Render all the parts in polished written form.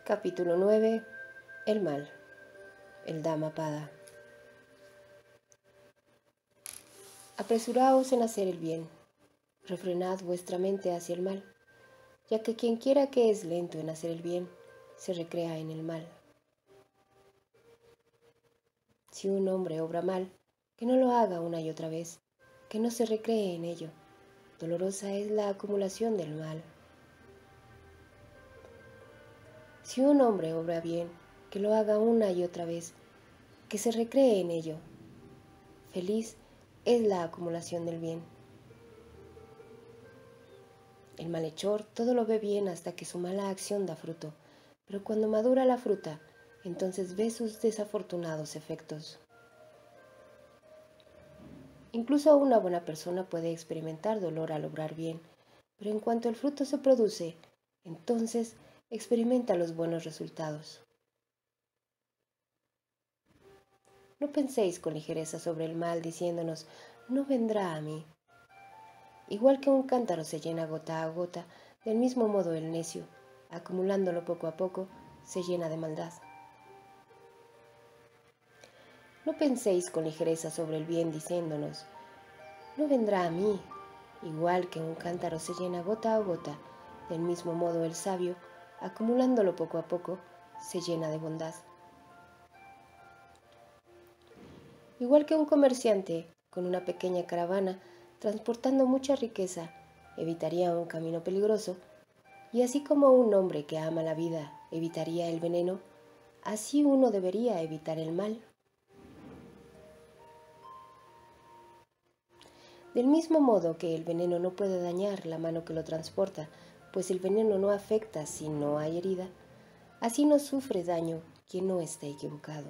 Capítulo 9. El mal. El Dhammapada. Apresuraos en hacer el bien, refrenad vuestra mente hacia el mal, ya que quienquiera que es lento en hacer el bien, se recrea en el mal. Si un hombre obra mal, que no lo haga una y otra vez, que no se recree en ello. Dolorosa es la acumulación del mal. Si un hombre obra bien, que lo haga una y otra vez, que se recree en ello. Feliz es la acumulación del bien. El malhechor todo lo ve bien hasta que su mala acción da fruto, pero cuando madura la fruta, entonces ve sus desafortunados efectos. Incluso una buena persona puede experimentar dolor al obrar bien, pero en cuanto el fruto se produce, entonces experimenta los buenos resultados. No penséis con ligereza sobre el mal diciéndonos, no vendrá a mí. Igual que un cántaro se llena gota a gota, del mismo modo el necio, acumulándolo poco a poco, se llena de maldad. No penséis con ligereza sobre el bien diciéndonos, no vendrá a mí. Igual que un cántaro se llena gota a gota, del mismo modo el sabio, acumulándolo poco a poco, se llena de bondad. Igual que un comerciante con una pequeña caravana transportando mucha riqueza evitaría un camino peligroso, y así como un hombre que ama la vida evitaría el veneno, así uno debería evitar el mal. Del mismo modo que el veneno no puede dañar la mano que lo transporta, pues el veneno no afecta si no hay herida, así no sufre daño quien no esté equivocado.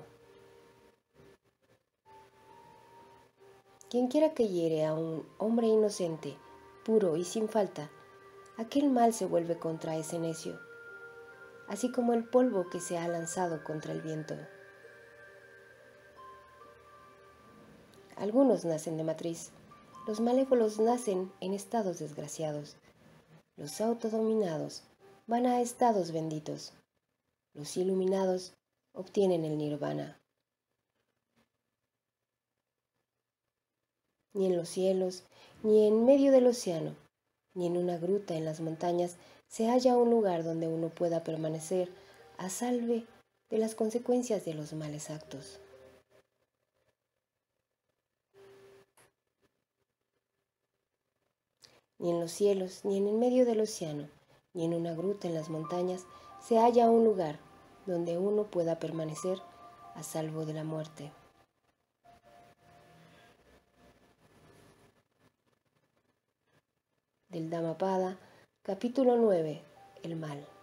Quienquiera que hiere a un hombre inocente, puro y sin falta, aquel mal se vuelve contra ese necio, así como el polvo que se ha lanzado contra el viento. Algunos nacen de matriz, los malévolos nacen en estados desgraciados, los autodominados van a estados benditos, los iluminados obtienen el nirvana. Ni en los cielos, ni en medio del océano, ni en una gruta en las montañas se halla un lugar donde uno pueda permanecer a salve de las consecuencias de los males actos. Ni en los cielos, ni en el medio del océano, ni en una gruta en las montañas se halla un lugar donde uno pueda permanecer a salvo de la muerte. Del Dhammapada, capítulo 9. El mal.